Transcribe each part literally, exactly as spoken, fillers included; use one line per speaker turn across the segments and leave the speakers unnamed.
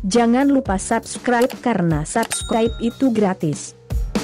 Jangan lupa subscribe karena subscribe itu gratis.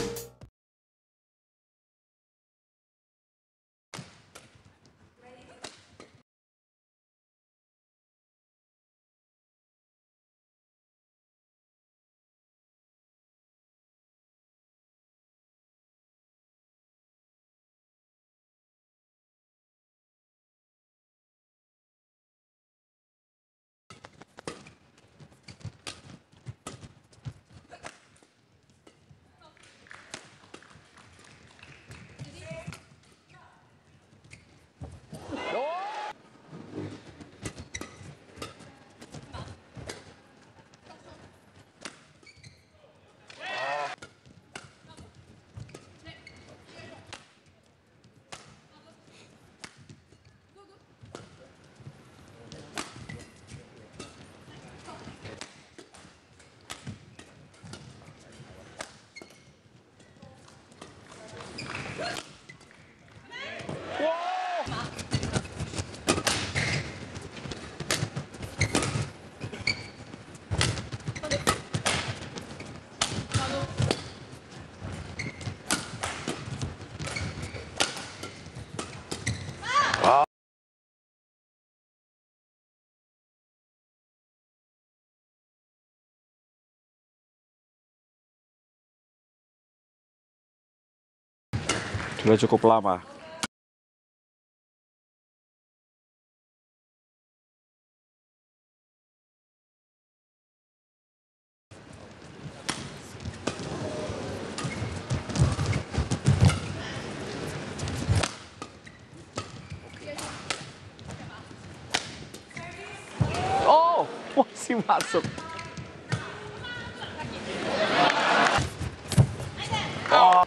Sudah cukup lama. Oh, masih masuk. Oh.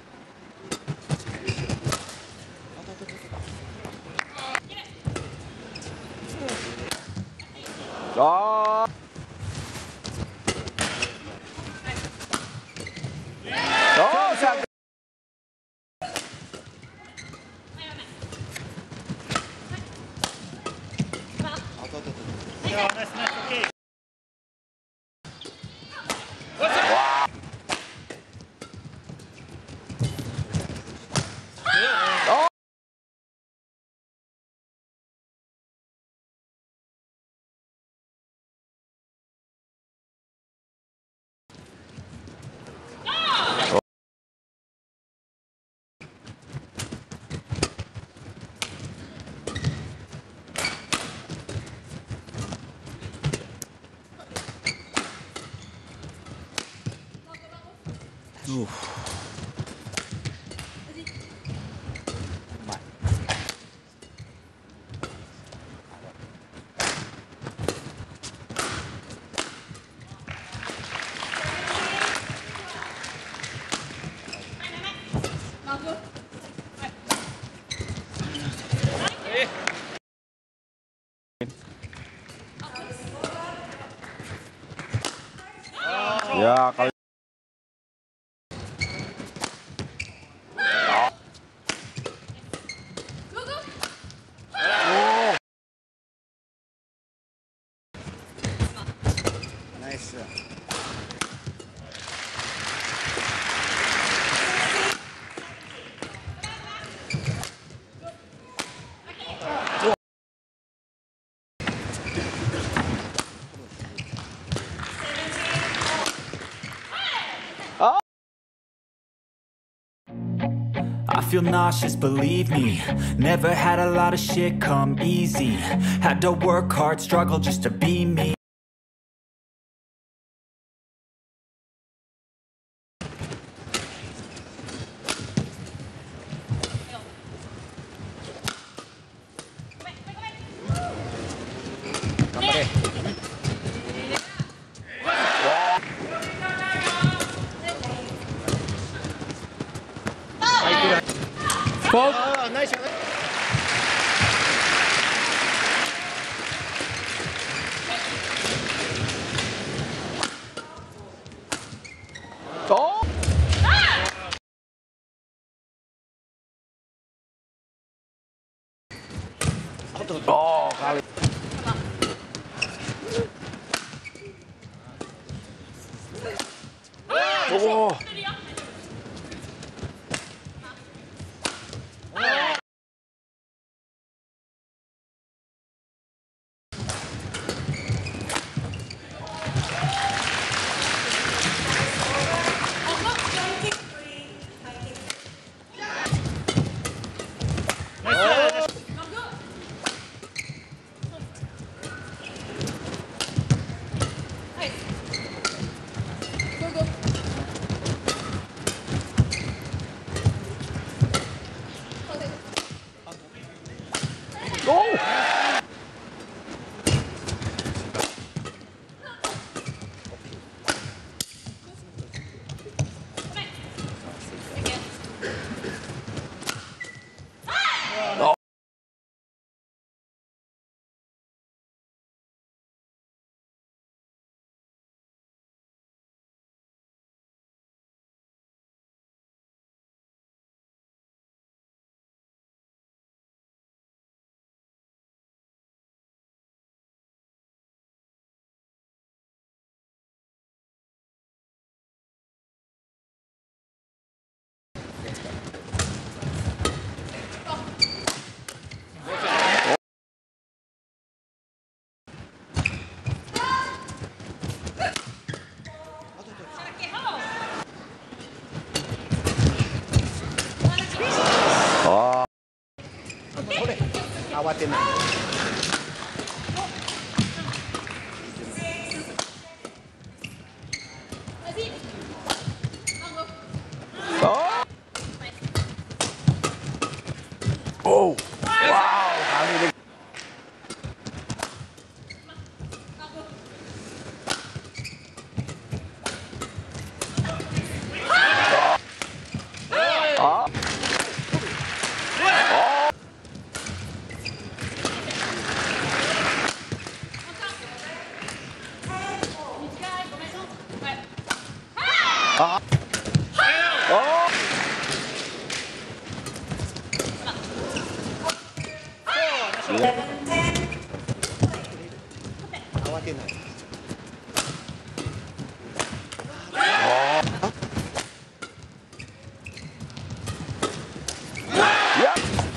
Oh. Oh, siap. Uh. Ya, kali
nice.
I feel nauseous, believe me. Never had a lot of shit come easy. Had to work hard, struggle just to be me.
Oh, nice.
Oh. Oh, kali. Awatin. Oh. Oh. Wow. Kami ni Ah. Ah. Oh. Awatin. Oh. Ya.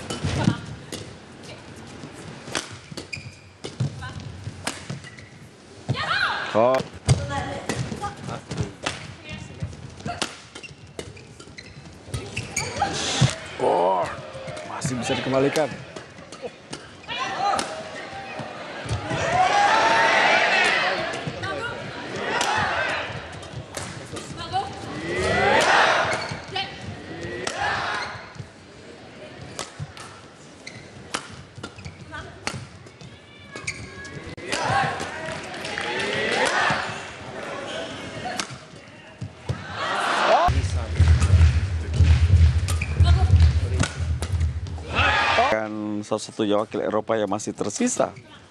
Oh. Oh, masih bisa dikembalikan. Kan salah satu wakil Eropa yang masih tersisa.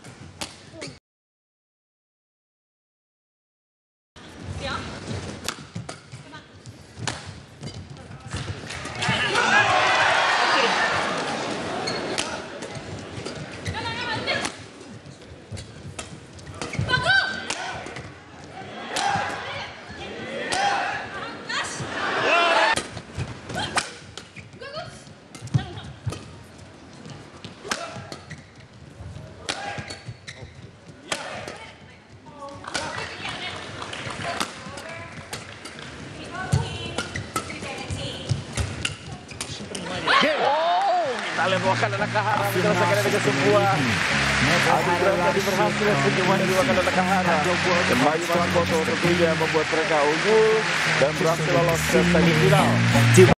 Melakukan anak kaharan dirasakan ada sebuah adu tadi berhasil sejumlah dua kali anak kaharan kembali malam foto tentunya membuat mereka unggul dan berhasil lolos ke semifinal.